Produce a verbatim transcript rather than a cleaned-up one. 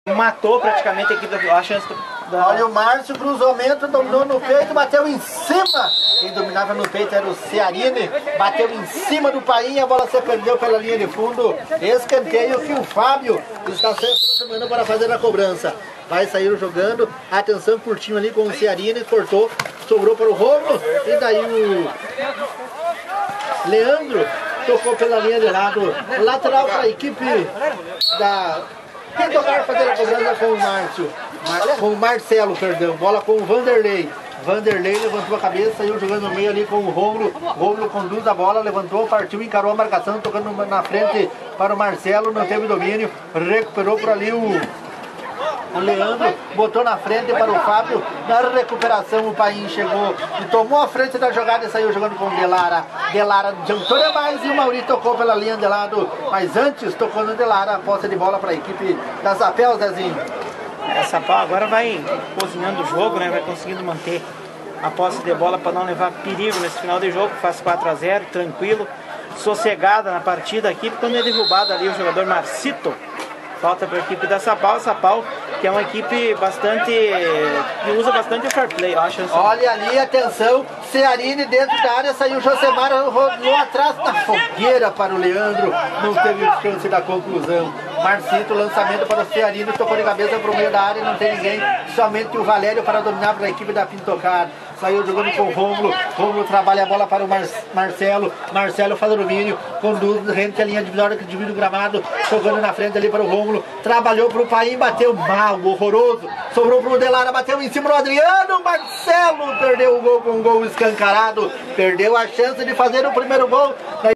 Matou praticamente a equipe da... A chance da... Olha o Márcio, cruzamento, dominou no peito, bateu em cima. Quem dominava no peito era o Cearini, bateu em cima do Painha, a bola se perdeu pela linha de fundo. Escanteio que o Fábio está se aproximando para fazer a cobrança. Vai sair jogando, atenção, curtinho ali com o Cearini, cortou, sobrou para o Romulo, e daí o Leandro tocou pela linha de lado, lateral para a equipe da... Quem tocar fazer a cobrança com o Márcio, com o Marcelo, perdão, bola com o Vanderlei. Vanderlei levantou a cabeça, saiu jogando no meio ali com o Romulo. Romulo conduz a bola, levantou, partiu, encarou a marcação, tocando na frente para o Marcelo, não teve domínio, recuperou por ali o... O Leandro botou na frente para o Fábio. Na recuperação o Paim chegou e tomou a frente da jogada e saiu jogando com o Delara. Delara adiantou demais e o Mauri tocou pela linha de lado. Mas antes tocou no Delara. A posse de bola para a equipe da Zapel, Zezinho. A Zapel agora vai cozinhando o jogo, né? Vai conseguindo manter a posse de bola para não levar perigo nesse final de jogo. Faz quatro a zero, tranquilo, sossegada na partida aqui. Quando é derrubado ali o jogador Marcito. Falta para a equipe da Sapau, Sapau, que é uma equipe bastante, que usa bastante o fair play, eu acho. Assim. Olha ali, atenção, Cearini dentro da área, saiu o Josemar, rolou atrás na fogueira para o Leandro, não teve chance da conclusão. Marcito, lançamento para o Cearini, tocou de cabeça para o meio da área, não tem ninguém, somente o Valério para dominar para a equipe da Pintocar. Saiu jogando com o Romulo, Romulo trabalha a bola para o Mar Marcelo, Marcelo faz o domínio, conduz rente a linha divisória que divide o gramado, jogando na frente ali para o Romulo, trabalhou para o Paim, bateu mal, horroroso, sobrou para o Delara, bateu em cima do Adriano, Marcelo perdeu o gol com um gol escancarado, perdeu a chance de fazer o primeiro gol.